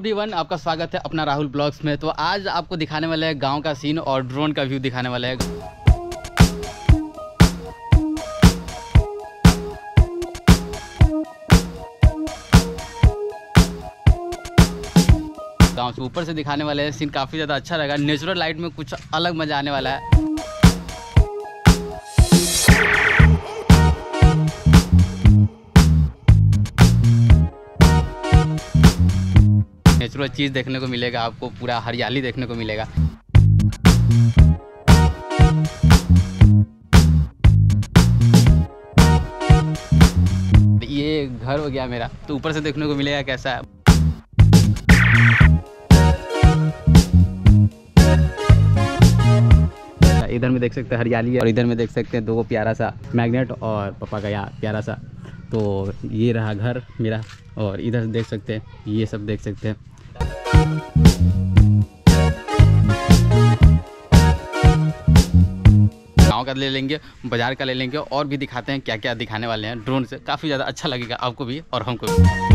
Everyone, आपका स्वागत है अपना राहुल ब्लॉग्स में। तो आज आपको दिखाने वाले हैं गांव का सीन और ड्रोन का व्यू दिखाने वाले हैं। गांव से ऊपर से दिखाने वाले हैं, सीन काफ़ी ज़्यादा अच्छा रहेगा। नेचुरल लाइट में कुछ अलग मज़ा आने वाला है। नेचुरल चीज़ देखने को मिलेगा आपको, पूरा हरियाली देखने को मिलेगा। ये घर हो गया मेरा, तो ऊपर से देखने को मिलेगा कैसा है। इधर में देख सकते हैं हरियाली है और इधर में देख सकते हैं दो प्यारा सा मैग्नेट और पापा का यहाँ प्यारा सा। तो ये रहा घर मेरा और इधर देख सकते हैं, ये सब देख सकते हैं। गाँव का ले लेंगे, बाजार का ले लेंगे और भी दिखाते हैं क्या क्या दिखाने वाले हैं ड्रोन से। काफ़ी ज़्यादा अच्छा लगेगा आपको भी और हमको भी।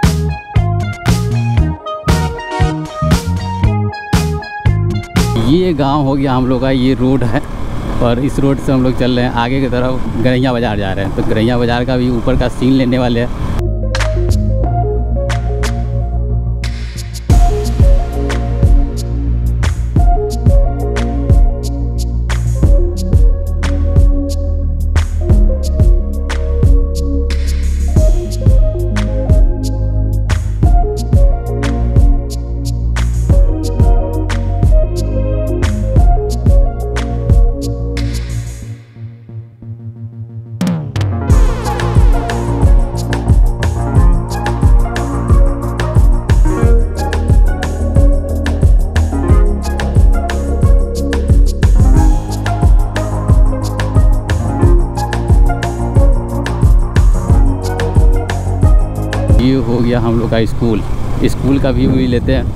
ये गांव हो गया हम लोग का, ये रोड है और इस रोड से हम लोग चल रहे हैं आगे की तरफ। गरैया बाज़ार जा रहे हैं, तो गरैया बाज़ार का भी ऊपर का सीन लेने वाले हैं। ये हो गया हम लोग का स्कूल का व्यू भी लेते हैं।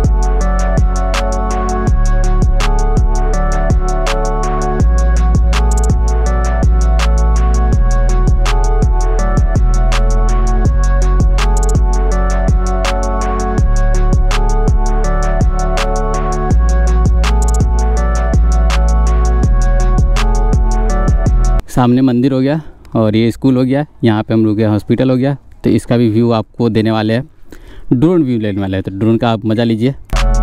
सामने मंदिर हो गया और ये स्कूल हो गया, यहाँ पे हम लोग हॉस्पिटल हो गया। तो इसका भी व्यू आपको देने वाले हैं, ड्रोन व्यू लेने वाले हैं। तो ड्रोन का आप मज़ा लीजिए।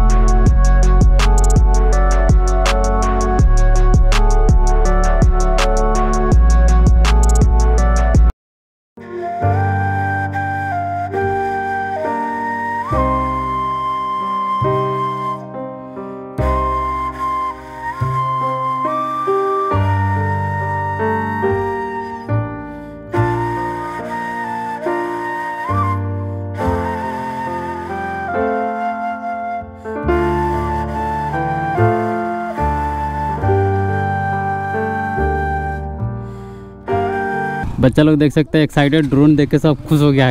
बच्चा लोग देख सकते हैं एक्साइटेड, ड्रोन देख के सब खुश हो गया।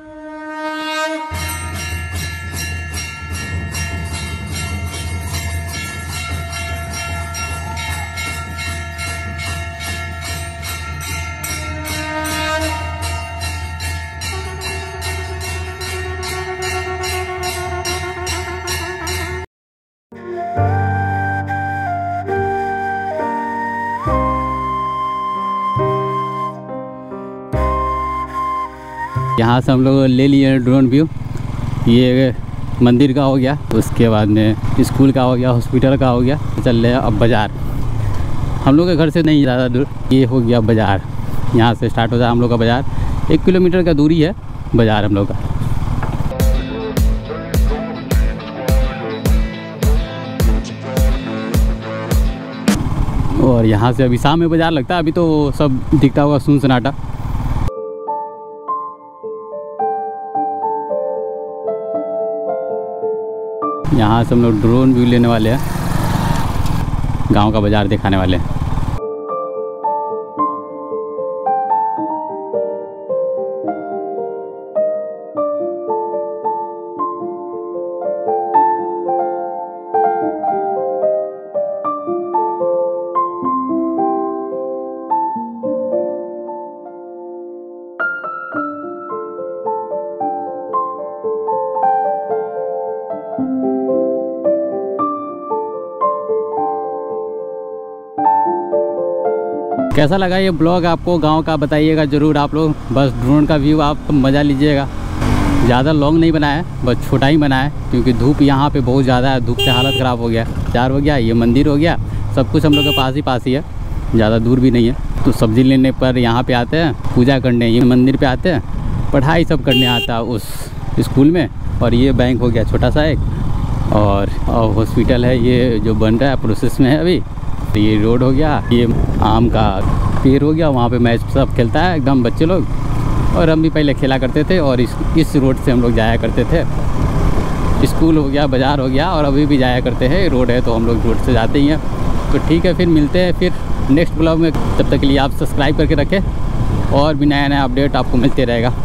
यहाँ से हम लोग ले लिए ड्रोन व्यू। ये मंदिर का हो गया, उसके बाद में स्कूल का हो गया, हॉस्पिटल का हो गया। चल रहे हैं अब बाज़ार। हम लोग के घर से नहीं ज़्यादा दूर, ये हो गया बाज़ार। यहाँ से स्टार्ट होता है हम लोग का बाज़ार। 1 किलोमीटर का दूरी है बाज़ार हम लोग का। और यहाँ से अभी शाम में बाज़ार लगता है, अभी तो सब दिखता होगा सुन सन्नाटा। यहाँ से हम लोग ड्रोन व्यू लेने वाले हैं, गांव का बाज़ार दिखाने वाले हैं। कैसा लगा ये ब्लॉग आपको गांव का, बताइएगा ज़रूर आप लोग। बस ड्रोन का व्यू आप मज़ा लीजिएगा। ज़्यादा लॉन्ग नहीं बनाया है, बस छोटा ही बनाया है, क्योंकि धूप यहाँ पे बहुत ज़्यादा है। धूप से हालत ख़राब हो गया। 4 हो गया, ये मंदिर हो गया, सब कुछ हम लोग के पास ही है, ज़्यादा दूर भी नहीं है। तो सब्ज़ी लेने पर यहाँ पे आते हैं, पूजा करने ये मंदिर पे आते हैं, पढ़ाई सब करने आता है उस स्कूल में। और ये बैंक हो गया छोटा सा एक, और हॉस्पिटल है ये जो बन रहा है, प्रोसेस में है अभी। तो ये रोड हो गया, ये आम का पेड़ हो गया, वहाँ पे मैच सब खेलता है एकदम बच्चे लोग। और हम भी पहले खेला करते थे, और इस रोड से हम लोग जाया करते थे। स्कूल हो गया, बाज़ार हो गया, और अभी भी जाया करते हैं। रोड है तो हम लोग रोड से जाते ही हैं। तो ठीक है, फिर मिलते हैं फिर नेक्स्ट ब्लॉग में। तब तक के लिए आप सब्सक्राइब करके रखें, और भी नया अपडेट आपको मिलते रहेगा।